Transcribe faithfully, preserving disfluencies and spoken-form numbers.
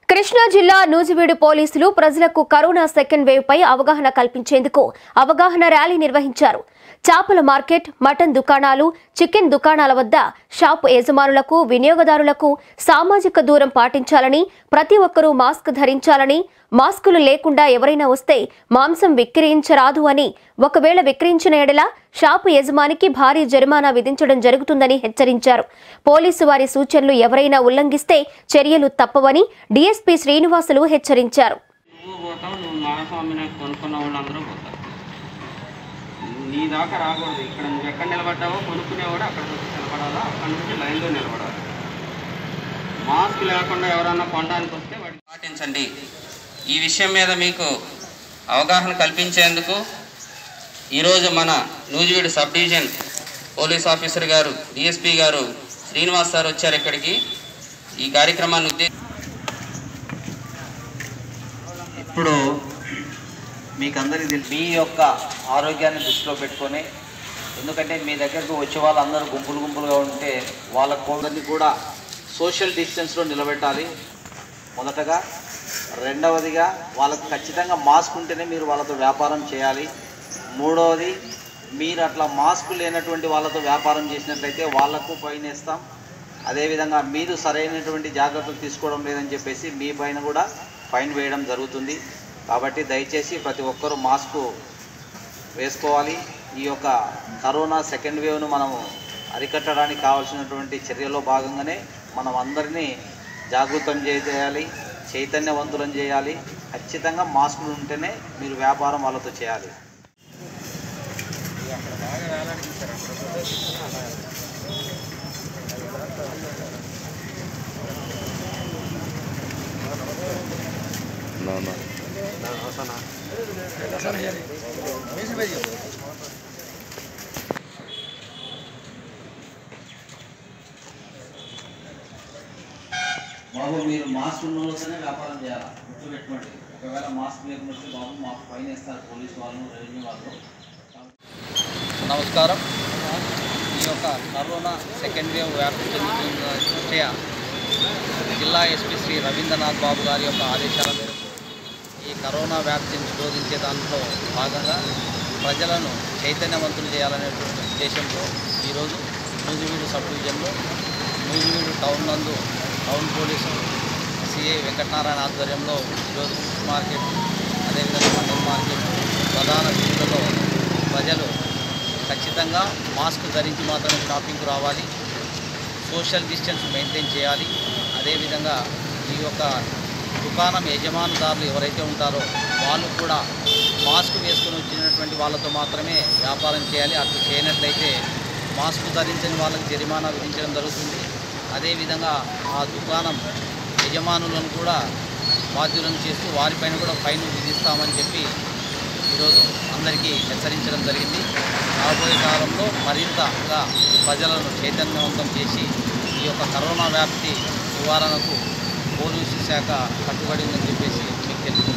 కృష్ణా జిల్లా నూజివీడు పోలీసులు ప్రజలకు కరోనా సెకండ్ వేవ్ పై అవగాహన కల్పించేందుకు అవగాహన ర్యాలీ నిర్వహించారు. చేపల మార్కెట్, మటన్ దుకాణాలు, చికెన్ దుకాణాల వద్ద షాపు యజమానులకు, వినియోగదారులకు సామాజిక దూరం పాటించాలని, ప్రతి ఒక్కరూ మాస్క్ ధరించాలని, మాస్కులు లేకుండా ఎవరైనా వస్తే మాంసం విక్రయించరాదు అని, ఒకవేళ విక్రయించిన ఎడల షాపు యజమానికి భారీ జరిమానా విధించడం జరుగుతుందని హెచ్చరించారు. పోలీసు వారి సూచనలు ఎవరైనా ఉల్లంఘిస్తే చర్యలు తప్పవని డీఎస్పీ శ్రీనివాసులు హెచ్చరించారు. నీ దాకా రాకూడదు. ఇక్కడ నువ్వు ఎక్కడ నిలబడ్డావో కొనుక్కునేవాడు అక్కడ నిలబడాలా, అక్కడ నుంచి లైన్లో నిలబడాలి. మాస్క్ లేకుండా ఎవరన్నా కొనడానికి వస్తే వాటిని పాటించండి. ఈ విషయం మీద మీకు అవగాహన కల్పించేందుకు ఈరోజు మన Nuzvid sub division police officer garu, DSP garu Srinivas sir వచ్చారు ఇక్కడికి. ఈ కార్యక్రమాన్ని ఉద్దేశించి ఇప్పుడు మీకు అందరికీ మీ యొక్క ఆరోగ్యాన్ని దృష్టిలో పెట్టుకొని, ఎందుకంటే మీ దగ్గరకు వచ్చే వాళ్ళందరూ గుంపులు గుంపులుగా ఉంటే వాళ్ళ కోవిడ్ని కూడా సోషల్ డిస్టెన్స్లో నిలబెట్టాలి మొదటగా. రెండవదిగా వాళ్ళకు ఖచ్చితంగా మాస్క్ ఉంటేనే మీరు వాళ్ళతో వ్యాపారం చేయాలి. మూడవది, మీరు అట్లా మాస్క్ లేనటువంటి వాళ్ళతో వ్యాపారం చేసినట్లయితే వాళ్లకు ఫైన్ వేస్తాం. అదేవిధంగా మీరు సరైనటువంటి జాగ్రత్తలు తీసుకోవడం లేదని చెప్పేసి మీ పైన కూడా ఫైన్ వేయడం జరుగుతుంది. కాబట్టి దయచేసి ప్రతి ఒక్కరూ మాస్కు వేసుకోవాలి. ఈ యొక్క కరోనా సెకండ్ వేవ్ను మనము అరికట్టడానికి కావాల్సినటువంటి చర్యలో భాగంగానే మనం అందరినీ జాగృతం చేయాలి, చైతన్యవంతులను చేయాలి. ఖచ్చితంగా మాస్కులు ఉంటేనే మీరు వ్యాపారం వాళ్ళతో చేయాలి. బాబు మీరు మాస్క్ ఉన్న వాళ్ళతోనే వ్యాపారం చేయాలి, గుర్తుపెట్టుకోండి. ఒకవేళ మాస్క్ లేకపోతే బాబు మాకు ఫైన్ వేస్తారు పోలీసు వాళ్ళు, రెవెన్యూ వాళ్ళు. నమస్కారం. ఈ యొక్క కరోనా సెకండ్ వేవ్ వ్యాప్తి చెందుతున్న దృష్ట్యా జిల్లా ఎస్పీ శ్రీ రవీంద్రనాథ్ బాబు గారి యొక్క ఆదేశాల మేరకు ఈ కరోనా వ్యాప్తిని నిరోధించే దాంట్లో భాగంగా ప్రజలను చైతన్యవంతులు చేయాలనేటువంటి ఉద్దేశంతో ఈరోజు నూజివీడు సబ్ డివిజన్లో నూజివీడు టౌన్ నందు టౌన్ పోలీసు సిఐ వెంకటనారాయణ ఆధ్వర్యంలో ఈరోజు ఫిష్ మార్కెట్, అదేవిధంగా మటన్ మార్కెట్ ప్రధాన వీధులలో ప్రజలు ఖచ్చితంగా మాస్క్ ధరించి మాత్రమే షాపింగ్కు రావాలి, సోషల్ డిస్టెన్స్ మెయింటైన్ చేయాలి. అదేవిధంగా ఈ యొక్క దుకాణం యజమానుదారులు ఎవరైతే ఉంటారో వాళ్ళు కూడా మాస్క్ వేసుకొని వచ్చినటువంటి వాళ్ళతో మాత్రమే వ్యాపారం చేయాలి. అట్లా చేయనట్లయితే మాస్క్ ధరించని వాళ్ళకి జరిమానా విధించడం జరుగుతుంది. అదేవిధంగా ఆ దుకాణం యజమానులను కూడా బాధ్యులను చేస్తూ వారిపైన కూడా ఫైన్ విధిస్తామని చెప్పి ఈరోజు అందరికీ హెచ్చరించడం జరిగింది. రాబోయే కాలంలో మరింతగా ప్రజలను చైతన్యవంతం చేసి ఈ యొక్క కరోనా వ్యాప్తి నివారణకు పోలీసు శాఖ కట్టుబడి ఉందని చెప్పేసి మీకు తెలుసు.